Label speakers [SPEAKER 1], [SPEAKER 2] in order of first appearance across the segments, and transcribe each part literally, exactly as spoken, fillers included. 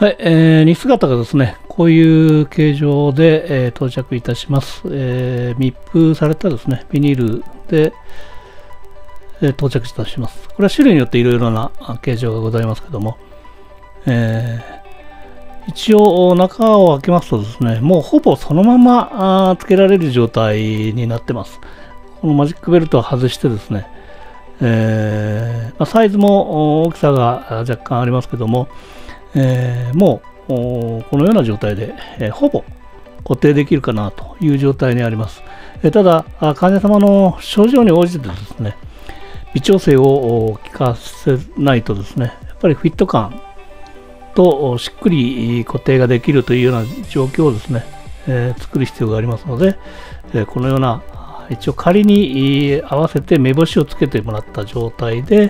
[SPEAKER 1] はい、えー、荷姿がですね、こういう形状で、えー、到着いたします。えー、密封されたですね、ビニールで、えー、到着いたします。これは種類によっていろいろな形状がございますけども、えー、一応中を開けますとですね、もうほぼそのままあつけられる状態になってます。このマジックベルトを外してですね、えーまあ、サイズも大きさが若干ありますけども、えー、もうこのような状態で、えー、ほぼ固定できるかなという状態にあります。えー、ただ、患者様の症状に応じてですね、微調整を効かせないとですね、やっぱりフィット感としっくり固定ができるというような状況をですね、えー、作る必要がありますので、えー、このような一応仮に合わせて目星をつけてもらった状態で、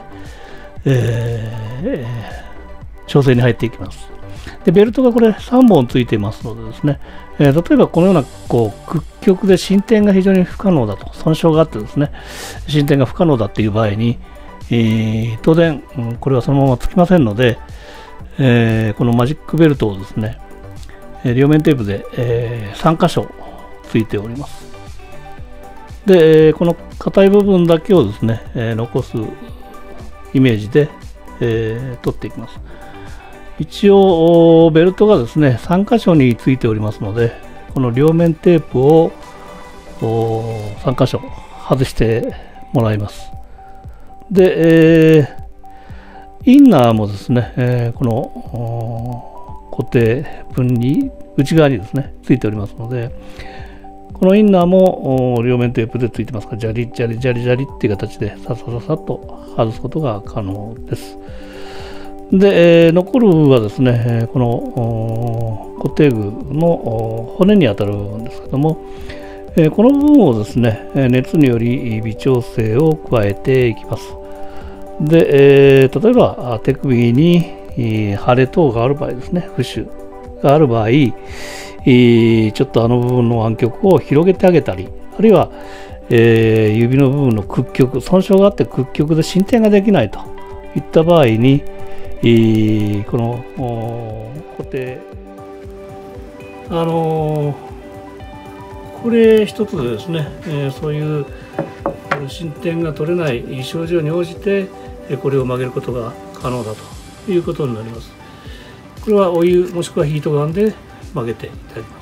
[SPEAKER 1] えー調整に入っていきます。でベルトがこれさんぼんついていますのでですね、えー、例えばこのようなこう屈曲で進展が非常に不可能だと、損傷があってですね、進展が不可能だっていう場合に、えー、当然、うん、これはそのままつきませんので、えー、このマジックベルトをですね、両面テープで、えー、さんかしょついております。で、この硬い部分だけをですね、えー、残すイメージで、えー、取っていきます。一応ベルトがですねさんかしょについておりますので、この両面テープをさんかしょ外してもらいます。で、えー、インナーもですね、えー、この固定分に内側にですねついておりますので、このインナーも両面テープでついてますから、ジャリジャリジャリジャリっていう形でささささっと外すことが可能です。で、えー、残る部分はですね、この固定具の骨に当たる部分ですけども、えー、この部分をですね、熱により微調整を加えていきます。で、えー、例えば手首に腫れ等がある場合ですね、浮腫がある場合、ちょっとあの部分の湾曲を広げてあげたり、あるいは、えー、指の部分の屈曲、損傷があって屈曲で進展ができないといった場合に、えー、この固定、あのー、これ一つでですね、えー、そういう進展が取れない症状に応じてこれを曲げることが可能だということになります。これはお湯もしくはヒートガンで曲げていただきます。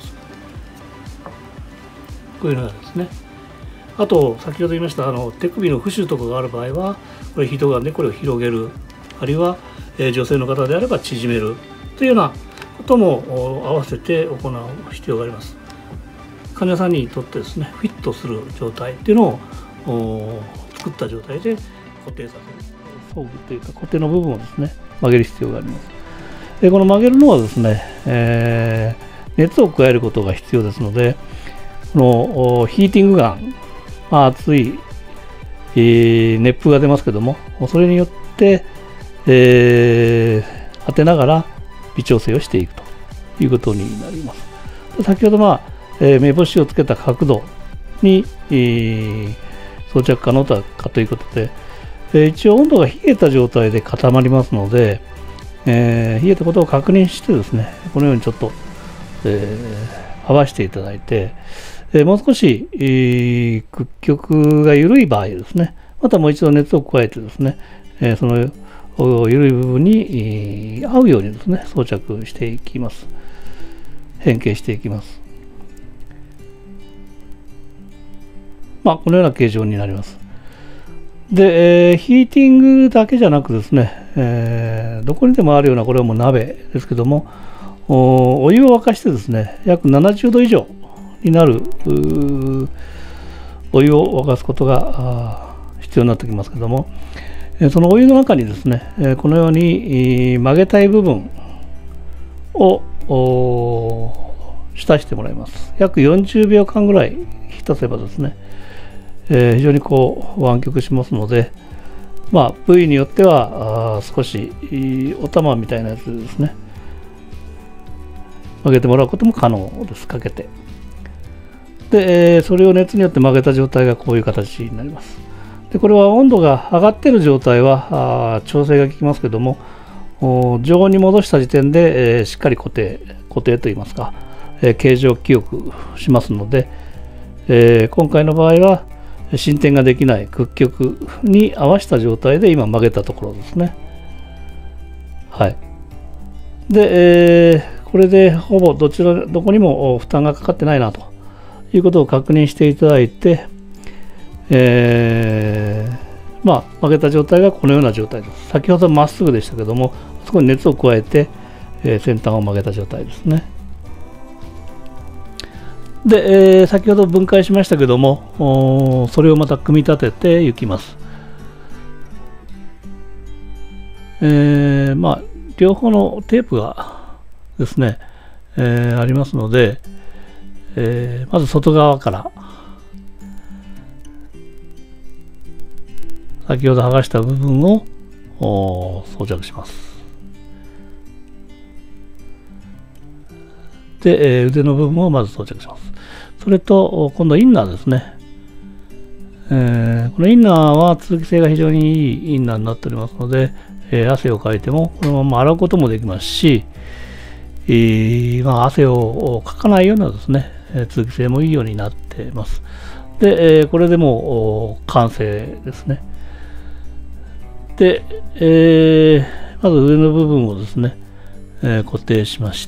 [SPEAKER 1] こういうのがですね。あと先ほど言いましたあの手首の浮腫とかがある場合はこれヒートガンでこれを広げる、あるいは、えー、女性の方であれば縮めるというようなことも合わせて行う必要があります。患者さんにとってですねフィットする状態っていうのを作った状態で固定させる、装具というか固定の部分をですね曲げる必要があります。でこの曲げるのはですね、えー、熱を加えることが必要ですので、このヒーティングガン、まあ、熱い、えー、熱風が出ますけども、それによって、えー、当てながら微調整をしていくということになります。先ほど、まあえー、目星をつけた角度に、えー、装着可能かということで、えー、一応温度が冷えた状態で固まりますので、えー、冷えたことを確認してですね、このようにちょっと、えー、合わせていただいて、えー、もう少し、えー、屈曲が緩い場合ですね、またもう一度熱を加えてですね、えー、その緩い部分に、えー、合うようにですね装着していきます。変形していきます。まあこのような形状になります。で、えー、ヒーティングだけじゃなくですね、えー、どこにでもあるようなこれはもう鍋ですけども、 お, お湯を沸かしてですね約ななじゅうど以上になるお湯を沸かすことが必要になってきますけども、そのお湯の中にですねこのように曲げたい部分を浸してもらいます。約よんじゅうびょうかんぐらい浸せばですね、えー、非常にこう湾曲しますので、まあ、部位によってはあ少しお玉みたいなやつでですね曲げてもらうことも可能です。かけてで、えー、それを熱によって曲げた状態がこういう形になります。でこれは温度が上がっている状態はあ調整が効きますけども、 常に戻した時点で、えー、しっかり固定固定といいますか、えー、形状記憶しますので、えー、今回の場合は進展ができない屈曲に合わせた状態で今曲げたところですね。はい。で、えー、これでほぼどちらどこにも負担がかかってないなということを確認していただいて、えー、まあ曲げた状態がこのような状態です。先ほどまっすぐでしたけども、そこに熱を加えて、えー、先端を曲げた状態ですね。で、えー、先ほど分解しましたけども、それをまた組み立てていきます。えー、まあ両方のテープがですね、えー、ありますので、えー、まず外側から先ほど剥がした部分を装着します。で、えー、腕の部分をまず装着します。それと今度インナーですね。えー、このインナーは通気性が非常にいいインナーになっておりますので、えー、汗をかいてもこのまま洗うこともできますし、えーまあ、汗をかかないようなですね、通気性もいいようになっています。で、えー、これでもう完成ですね。で、えー、まず上の部分をですね、えー、固定しまして、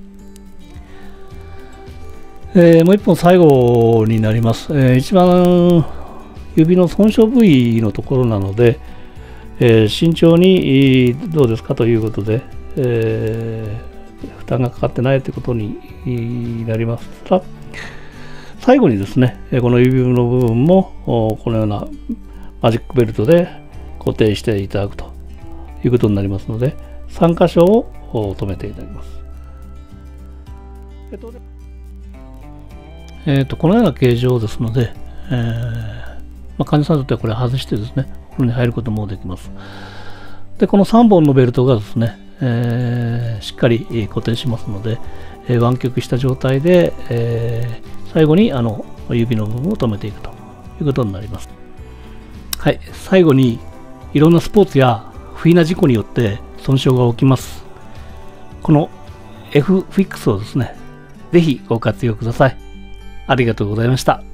[SPEAKER 1] えー、もう一本最後になります。えー、一番指の損傷部位のところなので、えー、慎重にどうですかということで、えー、負担がかかってないということになりますが、最後にですね、この指の部分もこのようなマジックベルトで固定していただくということになりますので、さん箇所を留めていただきます。えっとえー、とこのような形状ですので、えーまあ、患者さんにとってはこれ外してですね、ここに入ることもできます。で、このさんぼんのベルトがですね、えー、しっかり固定しますので、えー、湾曲した状態で、えー、最後にあの指の部分を留めていくということになります。はい、最後にいろんなスポーツや不意な事故によって損傷が起きます。この F フィックスをですね、ぜひご活用ください。ありがとうございました。